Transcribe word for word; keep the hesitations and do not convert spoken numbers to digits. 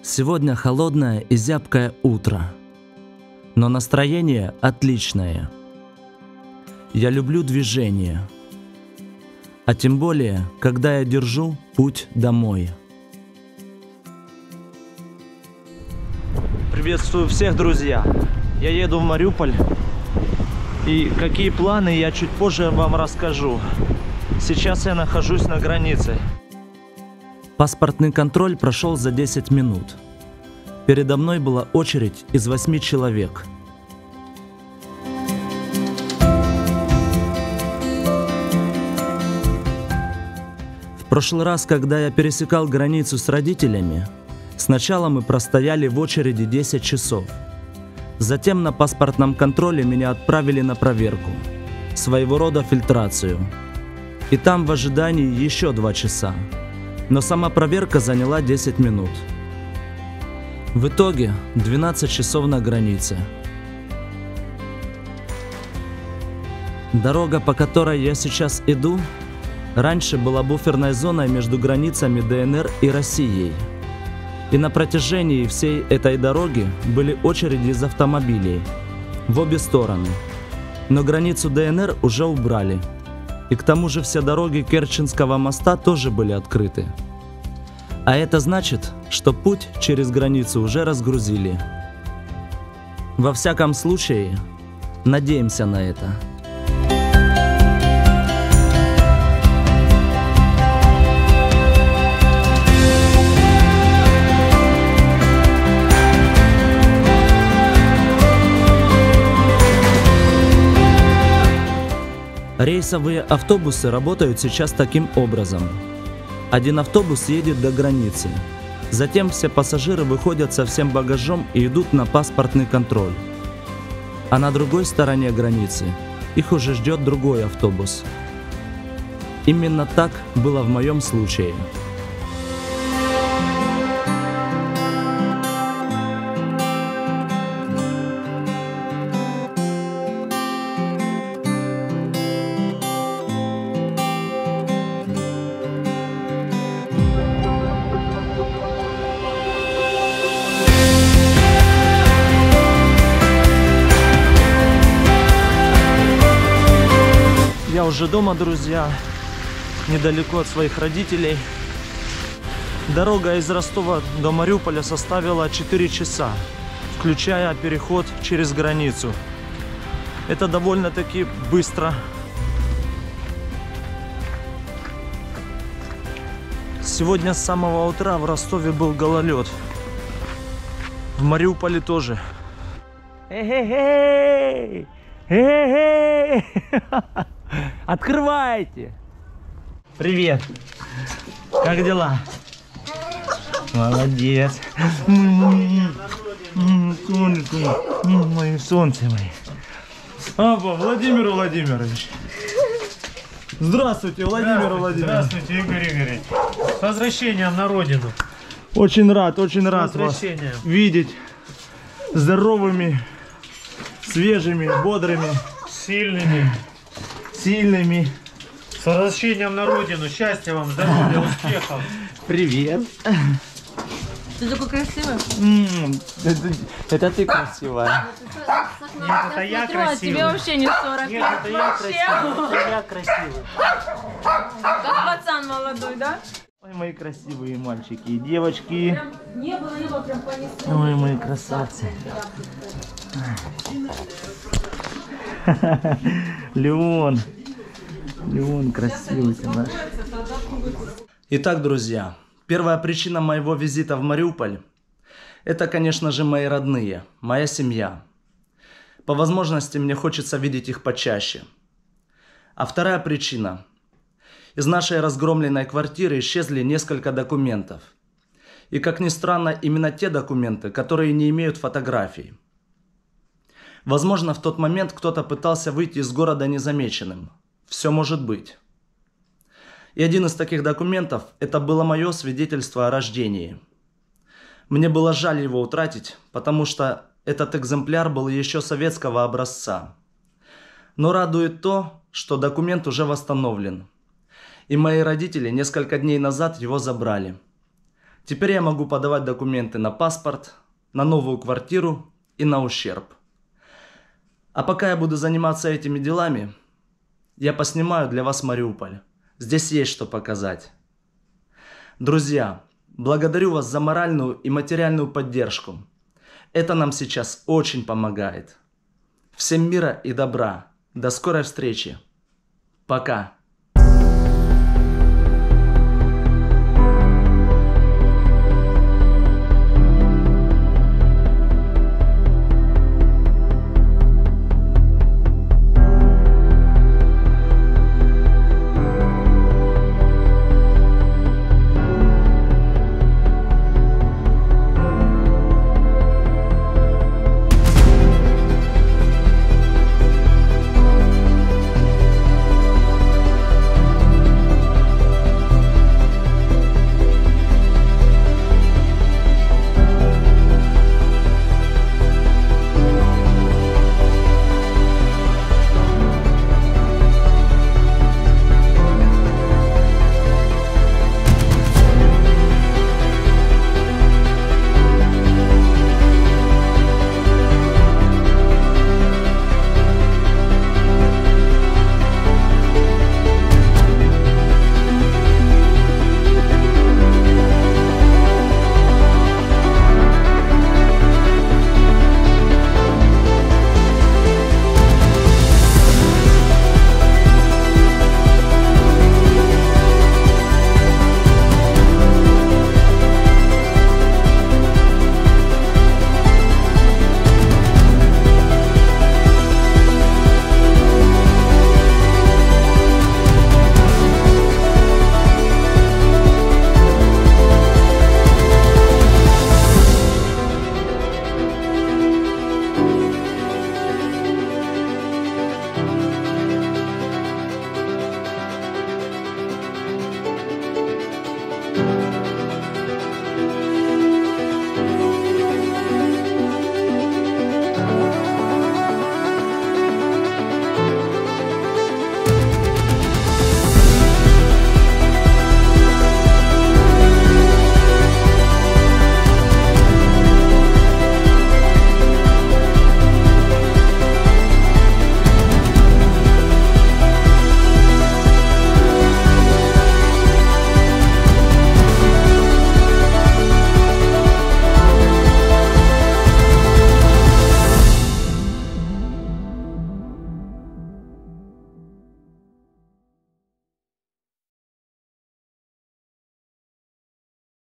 Сегодня холодное и зябкое утро, но настроение отличное. Я люблю движение, а тем более, когда я держу путь домой. Приветствую всех, друзья! Я еду в Мариуполь, и какие планы я чуть позже вам расскажу. Сейчас я нахожусь на границе. Паспортный контроль прошел за десять минут. Передо мной была очередь из восьми человек. В прошлый раз, когда я пересекал границу с родителями, сначала мы простояли в очереди десять часов. Затем на паспортном контроле меня отправили на проверку, своего рода фильтрацию. И там в ожидании еще два часа. Но сама проверка заняла десять минут. В итоге двенадцать часов на границе. Дорога, по которой я сейчас иду, раньше была буферной зоной между границами ДНР и Россией. И на протяжении всей этой дороги были очереди из автомобилей в обе стороны. Но границу ДНР уже убрали. И к тому же все дороги Керченского моста тоже были открыты. А это значит, что путь через границу уже разгрузили. Во всяком случае, надеемся на это. Рейсовые автобусы работают сейчас таким образом. Один автобус едет до границы. Затем все пассажиры выходят со всем багажом и идут на паспортный контроль. А на другой стороне границы их уже ждет другой автобус. Именно так было в моем случае. Я уже дома, друзья, недалеко от своих родителей. Дорога из Ростова до Мариуполя составила четыре часа, включая переход через границу. Это довольно-таки быстро. Сегодня с самого утра в Ростове был гололед. В Мариуполе тоже. Эй-эй-эй! Эй-эй-эй! Открывайте! Привет! Как дела? Молодец! Мои солнце мои! Апа, Владимир Владимирович! Здравствуйте, Владимир Владимирович! Здравствуйте, Игорь Игоревич! С возвращением на родину! Очень рад, очень рад вас видеть здоровыми, свежими, бодрыми, сильными, сильными. с возвращением на родину, счастья вам, здоровья, успехов. Привет. Ты такой красивый. М-м, это, это ты красивая. Нет, это я Смотрю, а красивый. тебе вообще не сорок. Нет, это я красивый. Это я красивый. Как пацан молодой, да? Ой, мои красивые мальчики и девочки. Прям не было, не было, прям понесло. Ой, мои красавцы. Леон. Леон красивый ты наш. Итак, друзья, первая причина моего визита в Мариуполь – это, конечно же, мои родные, моя семья. По возможности мне хочется видеть их почаще. А вторая причина – из нашей разгромленной квартиры исчезли несколько документов. И, как ни странно, именно те документы, которые не имеют фотографий. Возможно, в тот момент кто-то пытался выйти из города незамеченным. Все может быть. И один из таких документов – это было мое свидетельство о рождении. Мне было жаль его утратить, потому что этот экземпляр был еще советского образца. Но радует то, что документ уже восстановлен. И мои родители несколько дней назад его забрали. Теперь я могу подавать документы на паспорт, на новую квартиру и на ущерб. А пока я буду заниматься этими делами, я поснимаю для вас Мариуполь. Здесь есть что показать. Друзья, благодарю вас за моральную и материальную поддержку. Это нам сейчас очень помогает. Всем мира и добра. До скорой встречи. Пока.